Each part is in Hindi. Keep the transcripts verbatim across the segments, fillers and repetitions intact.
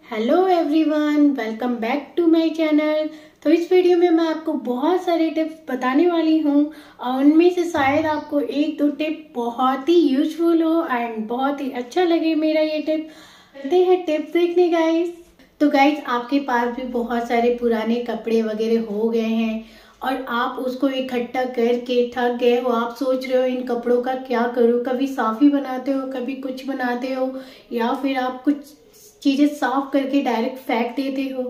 Hello everyone, welcome back to my channel. तो इस वीडियो में मैं आपको बहुत सारे टिप्स बताने वाली हूँ और उनमें से शायद आपको एक दो टिप बहुत ही यूजफुल हो एंड बहुत ही अच्छा लगे मेरा ये टिप। चलते हैं टिप्स देखने गाइस। तो गाइस, आपके पास भी बहुत सारे पुराने कपड़े वगैरह हो गए हैं और आप उसको इकट्ठा करके थक गए हो। आप सोच रहे हो इन कपड़ों का क्या करूँ, कभी साफी बनाते हो, कभी कुछ बनाते हो, या फिर आप कुछ चीज़ें साफ करके डायरेक्ट फेंक देते हो।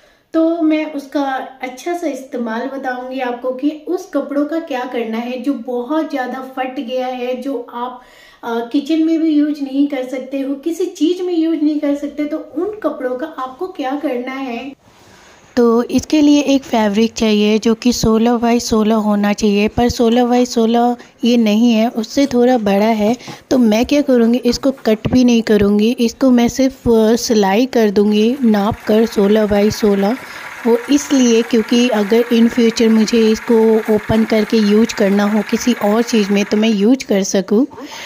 तो मैं उसका अच्छा सा इस्तेमाल बताऊंगी आपको कि उस कपड़ों का क्या करना है जो बहुत ज़्यादा फट गया है, जो आप आ, किचन में भी यूज नहीं कर सकते हो, किसी चीज़ में यूज नहीं कर सकते। तो उन कपड़ों का आपको क्या करना है। तो इसके लिए एक फैब्रिक चाहिए जो कि सोलह बाई सोलह होना चाहिए, पर सोलह बाई सोलह ये नहीं है, उससे थोड़ा बड़ा है। तो मैं क्या करूँगी, इसको कट भी नहीं करूँगी, इसको मैं सिर्फ सिलाई कर दूँगी नाप कर सोलह बाई सोलह। वो इसलिए क्योंकि अगर इन फ्यूचर मुझे इसको ओपन करके यूज करना हो किसी और चीज़ में तो मैं यूज कर सकूँ।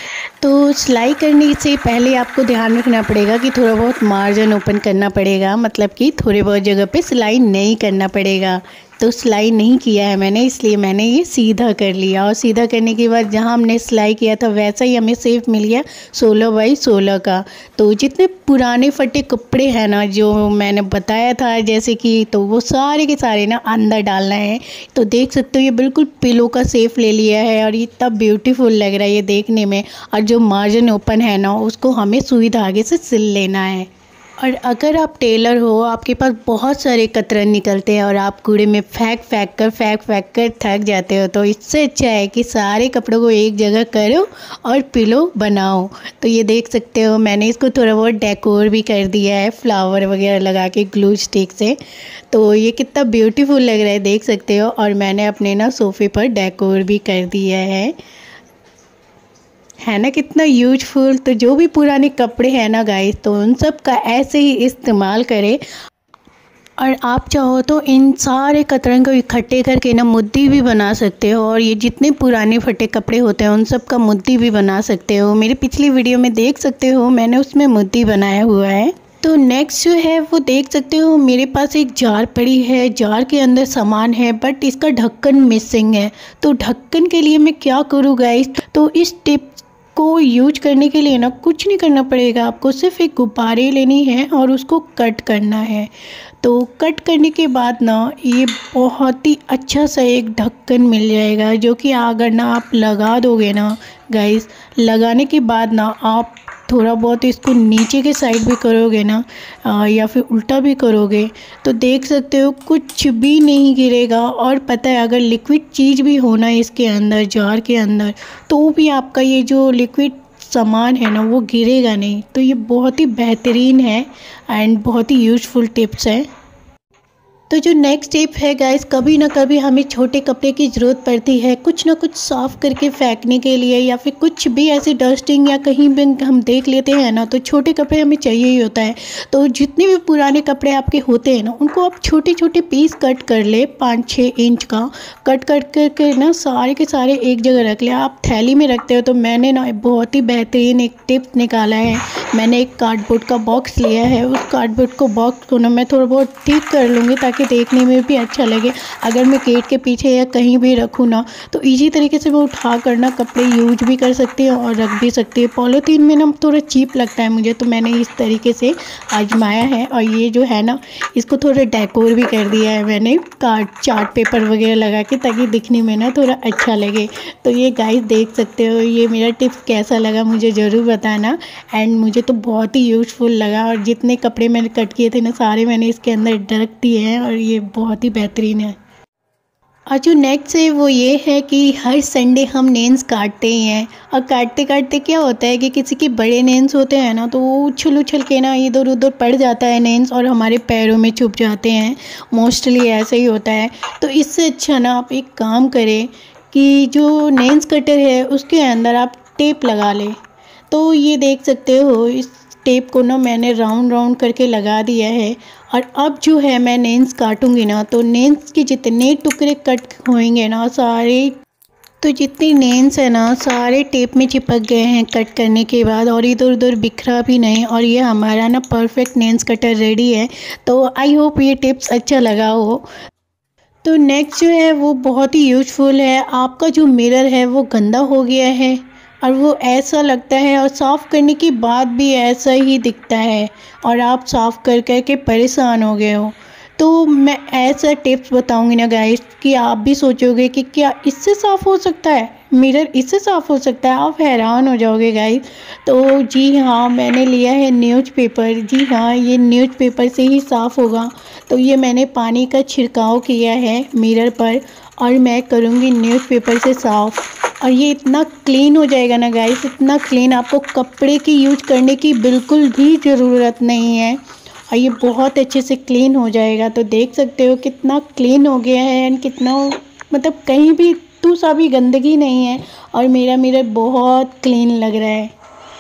तो सिलाई करने से पहले आपको ध्यान रखना पड़ेगा कि थोड़ा बहुत मार्जिन ओपन करना पड़ेगा, मतलब कि थोड़े बहुत जगह पे सिलाई नहीं करना पड़ेगा। तो सिलाई नहीं किया है मैंने, इसलिए मैंने ये सीधा कर लिया और सीधा करने के बाद जहाँ हमने सिलाई किया था वैसा ही हमें शेप मिल गया सोलह बाई सोलह का। तो जितने पुराने फटे कपड़े हैं ना, जो मैंने बताया था जैसे कि, तो वो सारे के सारे ना अंदर डालना है। तो देख सकते हो ये बिल्कुल पिलो का शेप ले लिया है और ये इतना ब्यूटीफुल लग रहा है ये देखने में। और जो मार्जिन ओपन है ना, उसको हमें सुई धागे से सिल लेना है। और अगर आप टेलर हो, आपके पास बहुत सारे कतरन निकलते हैं और आप कूड़े में फेंक फेंक कर फेंक फेंक कर थक जाते हो, तो इससे अच्छा है कि सारे कपड़ों को एक जगह करो और पिलो बनाओ। तो ये देख सकते हो मैंने इसको थोड़ा बहुत डेकोर भी कर दिया है फ्लावर वगैरह लगा के ग्लू स्टिक से। तो ये कितना ब्यूटीफुल लग रहा है देख सकते हो। और मैंने अपने ना सोफ़े पर डेकोर भी कर दिया है है ना, कितना यूजफुल। तो जो भी पुराने कपड़े हैं ना गाइस, तो उन सब का ऐसे ही इस्तेमाल करें। और आप चाहो तो इन सारे कतरन को इकट्ठे करके ना मुद्दी भी बना सकते हो, और ये जितने पुराने फटे कपड़े होते हैं उन सब का मुद्दी भी बना सकते हो। मेरी पिछली वीडियो में देख सकते हो मैंने उसमें मुद्दी बनाया हुआ है। तो नेक्स्ट जो है वो देख सकते हो मेरे पास एक जार पड़ी है, जार के अंदर सामान है बट इसका ढक्कन मिसिंग है। तो ढक्कन के लिए मैं क्या करूँ गाइस, तो इस टिप को यूज करने के लिए ना कुछ नहीं करना पड़ेगा, आपको सिर्फ एक गुब्बारे लेनी है और उसको कट करना है। तो कट करने के बाद ना ये बहुत ही अच्छा सा एक ढक्कन मिल जाएगा, जो कि अगर ना आप लगा दोगे ना गाइस, लगाने के बाद ना आप थोड़ा बहुत इसको नीचे के साइड भी करोगे ना आ, या फिर उल्टा भी करोगे, तो देख सकते हो कुछ भी नहीं गिरेगा। और पता है, अगर लिक्विड चीज़ भी होना इसके अंदर, जार के अंदर, तो भी आपका ये जो लिक्विड सामान है ना वो गिरेगा नहीं। तो ये बहुत ही बेहतरीन है एंड बहुत ही यूजफुल टिप्स है। तो जो नेक्स्ट टिप है गाइस, कभी ना कभी हमें छोटे कपड़े की ज़रूरत पड़ती है कुछ ना कुछ साफ़ करके फेंकने के लिए, या फिर कुछ भी ऐसी डस्टिंग या कहीं भी हम देख लेते हैं ना, तो छोटे कपड़े हमें चाहिए ही होता है। तो जितने भी पुराने कपड़े आपके होते हैं ना, उनको आप छोटे छोटे पीस कट कर ले, पाँच छः इंच का कट कट करके ना सारे के सारे एक जगह रख ले। आप थैली में रखते हो, तो मैंने ना बहुत ही बेहतरीन एक टिप निकाला है। मैंने एक कार्डबोर्ड का बॉक्स लिया है, उस कार्डबोर्ड को बॉक्स को ना मैं थोड़ा बहुत ठीक कर लूँगी ताकि देखने में भी अच्छा लगे। अगर मैं गेट के पीछे या कहीं भी रखूँ ना, तो इजी तरीके से मैं उठा कर ना कपड़े यूज भी कर सकती हूँ और रख भी सकती है। पॉलीथीन में ना थोड़ा चीप लगता है मुझे, तो मैंने इस तरीके से आजमाया है। और ये जो है ना, इसको थोड़ा डेकोर भी कर दिया है मैंने कार्ड चार्ट पेपर वगैरह लगा के, ताकि दिखने में ना थोड़ा अच्छा लगे। तो ये गाइस देख सकते हो, ये मेरा टिप्स कैसा लगा मुझे ज़रूर बताना। एंड मुझे तो बहुत ही यूजफुल लगा, और जितने कपड़े मैंने कट किए थे ना सारे मैंने इसके अंदर रख दिए हैं और ये बहुत ही बेहतरीन है। और जो नेक्स्ट है वो ये है कि हर संडे हम नेल्स काटते ही हैं, और काटते काटते क्या होता है कि किसी के बड़े नेल्स होते हैं ना, तो वो उछल उछल के ना इधर उधर पड़ जाता है नेल्स और हमारे पैरों में छुप जाते हैं। मोस्टली ऐसा ही होता है। तो इससे अच्छा ना आप एक काम करें कि जो नेल्स कटर है उसके अंदर आप टेप लगा लें। तो ये देख सकते हो, इस टेप को ना मैंने राउंड राउंड करके लगा दिया है। और अब जो है मैं नेल्स काटूंगी ना, तो नेल्स के जितने टुकड़े कट होंगे ना सारे, तो जितनी नेल्स है ना सारे टेप में चिपक गए हैं कट करने के बाद, और इधर उधर बिखरा भी नहीं, और ये हमारा ना परफेक्ट नेल्स कटर रेडी है। तो आई होप ये टिप्स अच्छा लगा हो। तो नेक्स्ट जो है वो बहुत ही यूज़फुल है। आपका जो मिरर है वो गंदा हो गया है और वो ऐसा लगता है, और साफ़ करने के बाद भी ऐसा ही दिखता है, और आप साफ़ कर कर के परेशान हो गए हो, तो मैं ऐसा टिप्स बताऊंगी ना गाइस कि आप भी सोचोगे कि क्या इससे साफ़ हो सकता है, मिरर इससे साफ़ हो सकता है, आप हैरान हो जाओगे गाइस। तो जी हाँ, मैंने लिया है न्यूज़पेपर। जी हाँ, ये न्यूज़पेपर से ही साफ़ होगा। तो ये मैंने पानी का छिड़काव किया है मिरर पर, और मैं करूँगी न्यूज़पेपर से साफ़, और ये इतना क्लीन हो जाएगा ना गाइस, इतना क्लीन, आपको कपड़े की यूज करने की बिल्कुल भी ज़रूरत नहीं है, और ये बहुत अच्छे से क्लीन हो जाएगा। तो देख सकते हो कितना क्लीन हो गया है, एंड कितना मतलब कहीं भी तू सा भी गंदगी नहीं है, और मेरा मिरर बहुत क्लीन लग रहा है।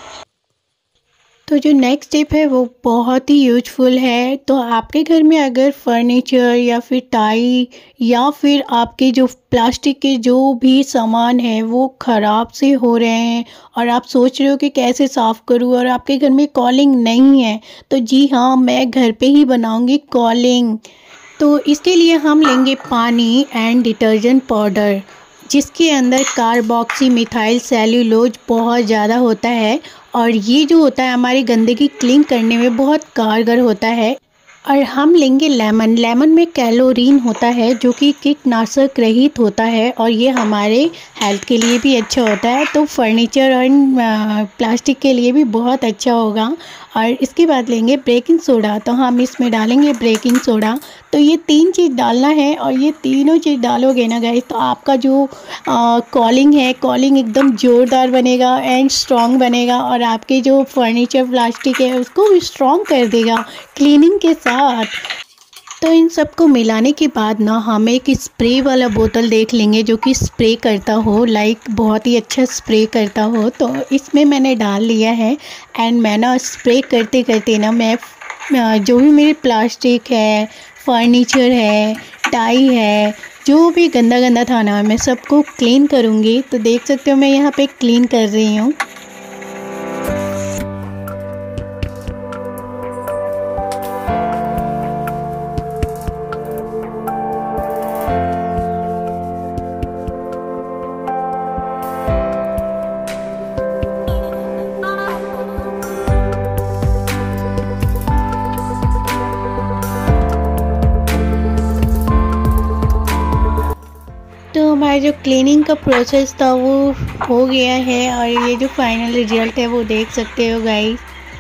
तो जो नेक्स्ट टिप है वो बहुत ही यूजफुल है। तो आपके घर में अगर फर्नीचर या फिर टाई या फिर आपके जो प्लास्टिक के जो भी सामान है वो ख़राब से हो रहे हैं, और आप सोच रहे हो कि कैसे साफ़ करूं, और आपके घर में कॉलिंग नहीं है, तो जी हाँ, मैं घर पे ही बनाऊंगी कॉलिंग। तो इसके लिए हम लेंगे पानी एंड डिटर्जेंट पाउडर, जिसके अंदर कार्बोक्सी मिथाइल सेल्यूलोज बहुत ज़्यादा होता है, और ये जो होता है हमारी गंदगी क्लीन करने में बहुत कारगर होता है। और हम लेंगे लेमन। लेमन में कैलोरीन होता है जो कि कीटनाशक रहित होता है, और ये हमारे हेल्थ के लिए भी अच्छा होता है, तो फर्नीचर और प्लास्टिक के लिए भी बहुत अच्छा होगा। और इसके बाद लेंगे बेकिंग सोडा, तो हम इसमें डालेंगे बेकिंग सोडा। तो ये तीन चीज़ डालना है, और ये तीनों चीज़ डालोगे ना गाइस, तो आपका जो कॉलिंग है कॉलिंग एकदम ज़ोरदार बनेगा एंड स्ट्रॉन्ग बनेगा, और आपके जो फर्नीचर प्लास्टिक है उसको भी स्ट्रॉन्ग कर देगा क्लीनिंग के साथ। तो इन सबको मिलाने के बाद ना हम एक स्प्रे वाला बोतल देख लेंगे जो कि स्प्रे करता हो, लाइक बहुत ही अच्छा स्प्रे करता हो। तो इसमें मैंने डाल लिया है, एंड मैं ना स्प्रे करते करते ना मैं जो भी मेरे प्लास्टिक है, फर्नीचर है, टाई है, जो भी गंदा गंदा था ना, मैं सबको क्लीन करूँगी। तो देख सकते हो मैं यहाँ पे क्लीन कर रही हूँ। तो हमारा जो क्लीनिंग का प्रोसेस था वो हो गया है, और ये जो फाइनल रिजल्ट है वो देख सकते हो गाइस।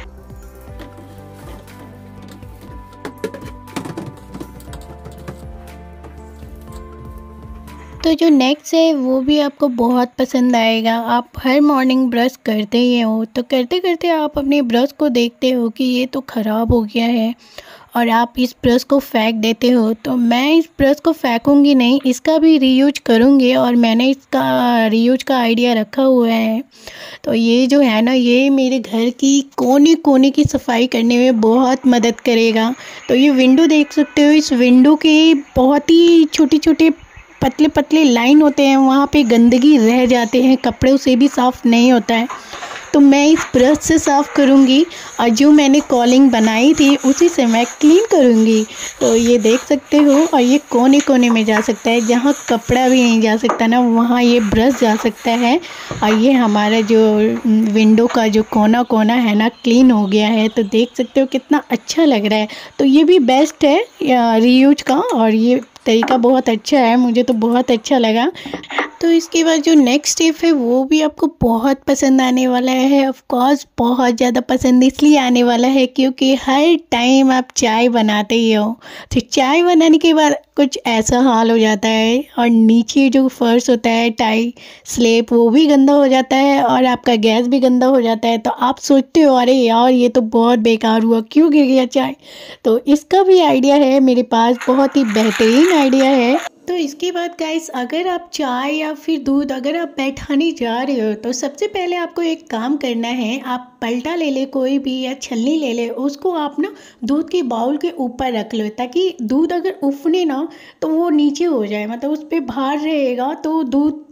तो जो नेक्स्ट है वो भी आपको बहुत पसंद आएगा। आप हर मॉर्निंग ब्रश करते ही हो, तो करते करते आप अपने ब्रश को देखते हो कि ये तो ख़राब हो गया है, और आप इस ब्रश को फेंक देते हो। तो मैं इस ब्रश को फेंकूंगी नहीं, इसका भी रीयूज करूंगी, और मैंने इसका रीयूज का आइडिया रखा हुआ है। तो ये जो है ना, ये मेरे घर की कोने कोने की सफाई करने में बहुत मदद करेगा। तो ये विंडो देख सकते हो, इस विंडो के बहुत ही छोटे छोटे पतले पतले लाइन होते हैं, वहाँ पे गंदगी रह जाते हैं, कपड़ों से भी साफ़ नहीं होता है। तो मैं इस ब्रश से साफ़ करूँगी, और जो मैंने कॉलिंग बनाई थी उसी से मैं क्लीन करूँगी। तो ये देख सकते हो, और ये कोने कोने में जा सकता है, जहाँ कपड़ा भी नहीं जा सकता ना वहाँ ये ब्रश जा सकता है। और ये हमारा जो विंडो का जो कोना कोना है ना क्लीन हो गया है। तो देख सकते हो कितना अच्छा लग रहा है। तो ये भी बेस्ट है रीयूज का, और ये तरीका बहुत अच्छा है, मुझे तो बहुत अच्छा लगा। तो इसके बाद जो नेक्स्ट स्टेप है वो भी आपको बहुत पसंद आने वाला है। ऑफ कोर्स बहुत ज़्यादा पसंद इसलिए आने वाला है क्योंकि हर टाइम आप चाय बनाते ही हो, तो चाय बनाने के बाद कुछ ऐसा हाल हो जाता है, और नीचे जो फर्श होता है टाई स्लेब वो भी गंदा हो जाता है, और आपका गैस भी गंदा हो जाता है। तो आप सोचते हो अरे यार ये तो बहुत बेकार हुआ, क्यों गिर गया चाय। तो इसका भी आइडिया है मेरे पास, बहुत ही बेहतरीन आइडिया है। तो इसके बाद गाइस, अगर आप चाय या फिर दूध अगर आप बैठाने जा रहे हो, तो सबसे पहले आपको एक काम करना है। आप पलटा ले ले कोई भी, या छलनी ले ले, उसको आप ना दूध के बाउल के ऊपर रख लो, ताकि दूध अगर उफने ना तो वो नीचे हो जाए, मतलब उस पर भार रहेगा तो दूध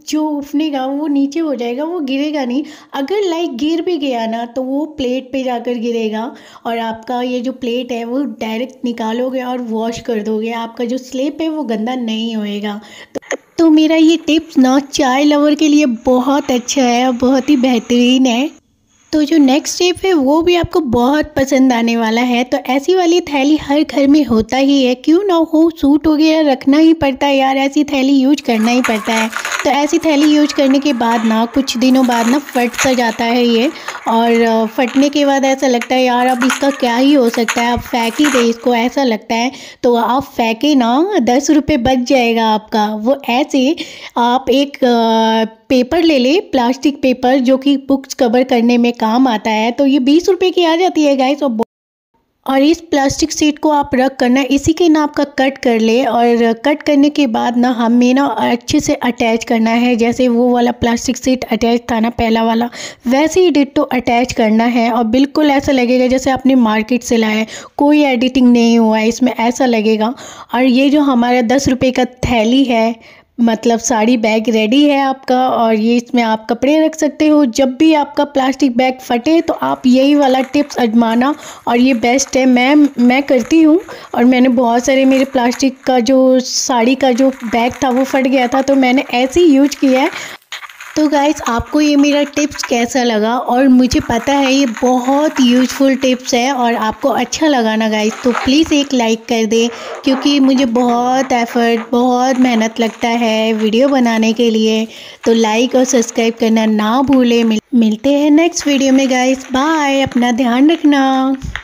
जो उफनेगा वो नीचे हो जाएगा, वो गिरेगा नहीं। अगर लाइक गिर भी गया ना तो वो प्लेट पे जाकर गिरेगा और आपका ये जो प्लेट है वो डायरेक्ट निकालोगे और वॉश कर दोगे, आपका जो स्लेब है वो गंदा नहीं होएगा। तो, तो मेरा ये टिप्स ना चाय लवर के लिए बहुत अच्छा है और बहुत ही बेहतरीन है। तो जो नेक्स्ट स्टेप है वो भी आपको बहुत पसंद आने वाला है। तो ऐसी वाली थैली हर घर में होता ही है, क्यों ना हो, सूट वगैरह रखना ही पड़ता है यार, ऐसी थैली यूज करना ही पड़ता है। तो ऐसी थैली यूज करने के बाद ना कुछ दिनों बाद ना फट सा जाता है ये, और फटने के बाद ऐसा लगता है यार अब इसका क्या ही हो सकता है, अब फेंक ही दे इसको, ऐसा लगता है। तो आप फेंके ना, दस रुपये बच जाएगा आपका। वो ऐसे आप एक पेपर ले ले, प्लास्टिक पेपर, जो कि बुक्स कवर करने में काम आता है। तो ये बीस रुपए की आ जाती है गाइस। और और इस प्लास्टिक शीट को आप रख करना इसी के नाप का कट कर ले, और कट करने के बाद ना हमें ना अच्छे से अटैच करना है, जैसे वो वाला प्लास्टिक शीट अटैच था ना पहला वाला, वैसे ही डिट्टो अटैच करना है। और बिल्कुल ऐसा लगेगा जैसे आपने मार्केट से लाया है, कोई एडिटिंग नहीं हुआ है इसमें, ऐसा लगेगा। और ये जो हमारा दस रुपये का थैली है, मतलब साड़ी बैग रेडी है आपका, और ये इसमें आप कपड़े रख सकते हो। जब भी आपका प्लास्टिक बैग फटे तो आप यही वाला टिप्स आजमाना, और ये बेस्ट है। मैं मैं करती हूँ, और मैंने बहुत सारे, मेरे प्लास्टिक का जो साड़ी का जो बैग था वो फट गया था, तो मैंने ऐसे ही यूज किया है। तो गाइस आपको ये मेरा टिप्स कैसा लगा, और मुझे पता है ये बहुत यूज़फुल टिप्स है और आपको अच्छा लगा ना गाइस, तो प्लीज़ एक लाइक कर दे, क्योंकि मुझे बहुत एफर्ट, बहुत मेहनत लगता है वीडियो बनाने के लिए। तो लाइक और सब्सक्राइब करना ना भूलें। मिल, मिलते हैं नेक्स्ट वीडियो में गाइस, बाय, अपना ध्यान रखना।